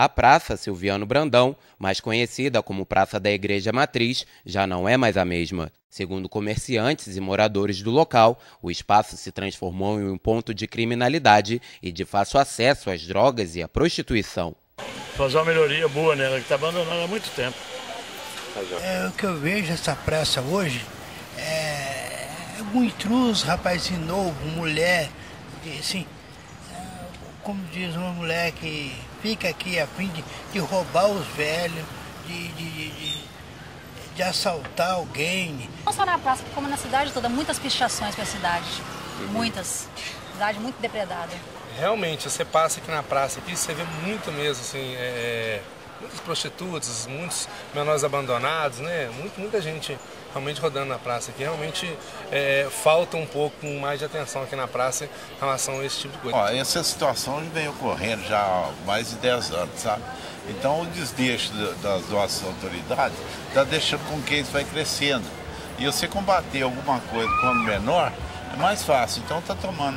A Praça Silviano Brandão, mais conhecida como Praça da Igreja Matriz, já não é mais a mesma. Segundo comerciantes e moradores do local, o espaço se transformou em um ponto de criminalidade e de fácil acesso às drogas e à prostituição. Fazer uma melhoria boa nela, que está abandonada há muito tempo. O que eu vejo essa praça hoje é um intruso, rapazinho novo, mulher, assim, como diz uma mulher que fica aqui a fim de roubar os velhos, de assaltar alguém. Não só na praça, como na cidade toda, muitas pichações para a cidade, muitas. Cidade muito depredada. Realmente, você passa aqui na praça, aqui você vê muito mesmo, assim, muitas prostitutas, muitos menores abandonados, né? Muita gente realmente rodando na praça aqui. Realmente falta um pouco mais de atenção aqui na praça em relação a esse tipo de coisa. Ó, essa situação vem ocorrendo já há mais de 10 anos, sabe? Então o desdeixo das nossas autoridades está deixando com que isso vai crescendo. E você combater alguma coisa quando menor é mais fácil. Então está tomando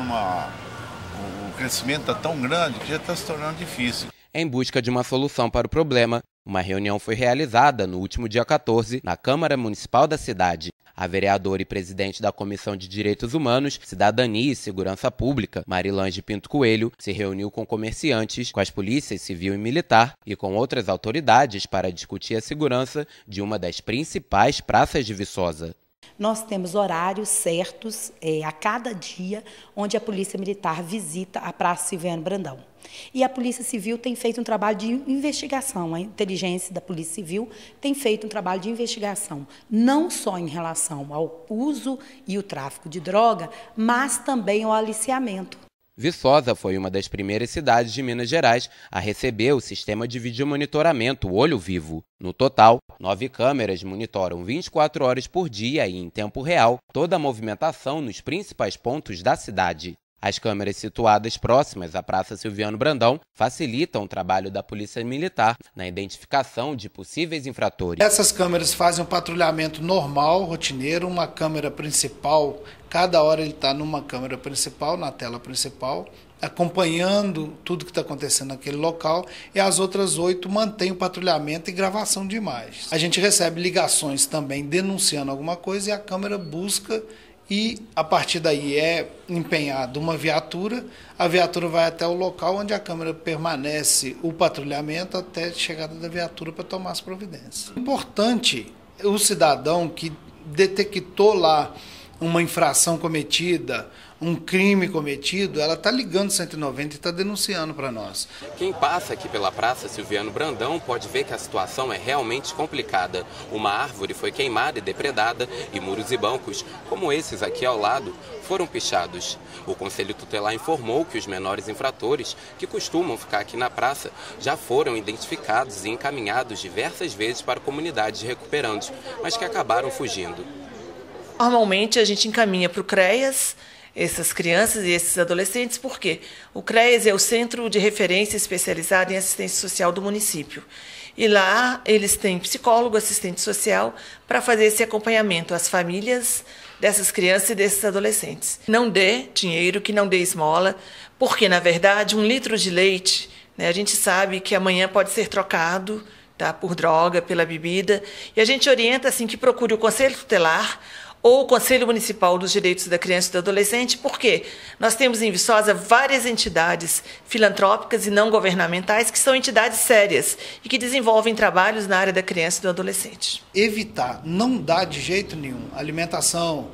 o crescimento está tão grande que já está se tornando difícil. Em busca de uma solução para o problema, uma reunião foi realizada no último dia 14 na Câmara Municipal da cidade. A vereadora e presidente da Comissão de Direitos Humanos, Cidadania e Segurança Pública, Marilange Pinto Coelho, se reuniu com comerciantes, com as polícias civil e militar e com outras autoridades para discutir a segurança de uma das principais praças de Viçosa. Nós temos horários certos a cada dia onde a Polícia Militar visita a Praça Silviano Brandão. E a Polícia Civil tem feito um trabalho de investigação, a inteligência da Polícia Civil tem feito um trabalho de investigação, não só em relação ao uso e o tráfico de droga, mas também ao aliciamento. Viçosa foi uma das primeiras cidades de Minas Gerais a receber o sistema de videomonitoramento Olho Vivo. No total, 9 câmeras monitoram 24 horas por dia e em tempo real toda a movimentação nos principais pontos da cidade. As câmeras situadas próximas à Praça Silviano Brandão facilitam o trabalho da Polícia Militar na identificação de possíveis infratores. Essas câmeras fazem um patrulhamento normal, rotineiro, uma câmera principal, cada hora ele está numa câmera principal, na tela principal, acompanhando tudo que está acontecendo naquele local, e as outras 8 mantêm o patrulhamento e gravação de imagens. A gente recebe ligações também denunciando alguma coisa e a câmera busca. E a partir daí é empenhada uma viatura, a viatura vai até o local onde a câmera permanece o patrulhamento até a chegada da viatura para tomar as providências. Importante o cidadão que detectou lá uma infração cometida, um crime cometido, ela está ligando 190 e está denunciando para nós. Quem passa aqui pela Praça Silviano Brandão pode ver que a situação é realmente complicada. Uma árvore foi queimada e depredada e muros e bancos, como esses aqui ao lado, foram pichados. O Conselho Tutelar informou que os menores infratores, que costumam ficar aqui na praça, já foram identificados e encaminhados diversas vezes para comunidades de recuperandos, mas que acabaram fugindo. Normalmente a gente encaminha para o CREAS essas crianças e esses adolescentes, porque o CREAS é o Centro de Referência Especializado em Assistência Social do município. E lá eles têm psicólogo, assistente social, para fazer esse acompanhamento às famílias dessas crianças e desses adolescentes. Não dê dinheiro, que não dê esmola, porque, na verdade, 1 litro de leite, né, a gente sabe que amanhã pode ser trocado, tá, por droga, pela bebida, e a gente orienta assim, que procure o Conselho Tutelar ou o Conselho Municipal dos Direitos da Criança e do Adolescente, porque nós temos em Viçosa várias entidades filantrópicas e não governamentais que são entidades sérias e que desenvolvem trabalhos na área da criança e do adolescente. Evitar, não dá de jeito nenhum, alimentação,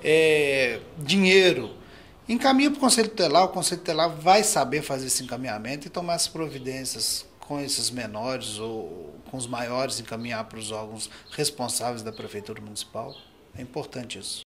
dinheiro, encaminha para o Conselho Tutelar, o Conselho Tutelar vai saber fazer esse encaminhamento e tomar as providências com esses menores ou com os maiores, encaminhar para os órgãos responsáveis da Prefeitura Municipal. É importante isso.